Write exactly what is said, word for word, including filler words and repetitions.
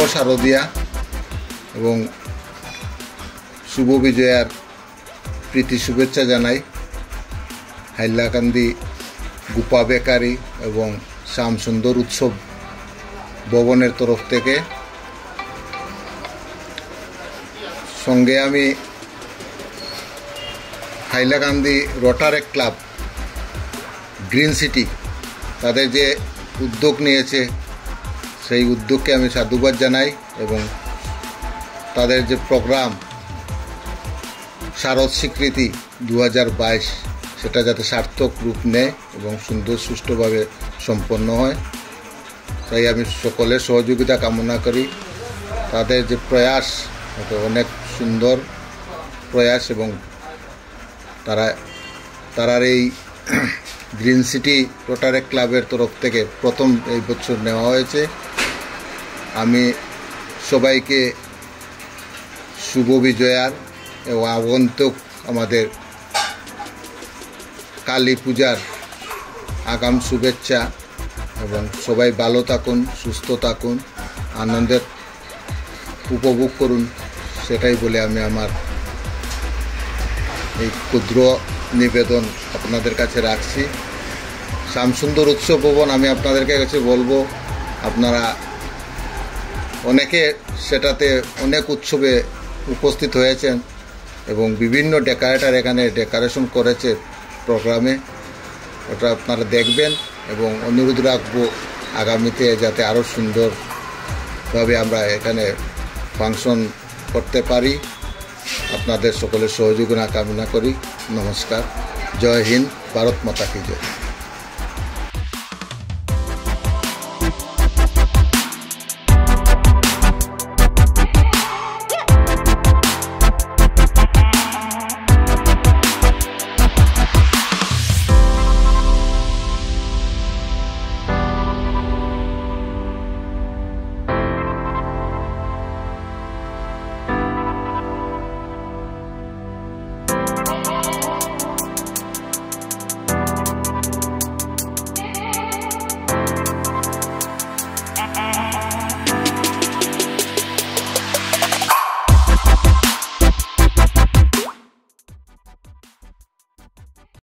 শারদিয়া এবং শুভ বিজয়ার প্রীতি শুভেচ্ছা জানাই হাইলাকান্দি গোপা বেকারি এবং শ্যাম সুন্দর উৎসব ভবনের তরফ থেকে। সঙ্গে আমি Hailakandi rotaract club green city তাদের যে উদ্যোগ নিয়েছে সেই উদ্যোগকে আমি সাধুবাদ জানাই এবং তাদের যে প্রোগ্রাম শারদ স্বীকৃতি দু হাজার বাইশ সেটা যাতে সার্থক রূপ নেয় এবং সুন্দর সুষ্ঠুভাবে সম্পন্ন হয় তাই আমি সকলের সহযোগিতা কামনা করি। তাদের যে প্রয়াস এটা অনেক সুন্দর প্রয়াস এবং তারা তারার এই গ্রিন সিটি রোটারেক্ট ক্লাবের তরফ থেকে প্রথম এই বছর নেওয়া হয়েছে। আমি সবাইকে শুভ বিজয়ার এবং আগন্তুক আমাদের কালী পূজার আগাম শুভেচ্ছা এবং সবাই ভালো থাকুন, সুস্থ থাকুন, আনন্দের উপভোগ করুন সেটাই বলে আমি আমার এই ক্ষুদ্র নিবেদন আপনাদের কাছে রাখছি। শ্যামসুন্দর উৎসব ভবন আমি আপনাদের কাছে বলবো, আপনারা অনেকে সেটাতে অনেক উৎসবে উপস্থিত হয়েছেন এবং বিভিন্ন ডেকোরেটর এখানে ডেকোরেশন করেছে প্রোগ্রামে, ওটা আপনারা দেখবেন এবং অনুরোধ রাখবো আগামীতে যাতে আরও সুন্দরভাবে আমরা এখানে ফাংশন করতে পারি। আপনাদের সকলের সহযোগিতা কামনা করি। নমস্কার, জয় হিন্দ, ভারত মাতা কি জয়।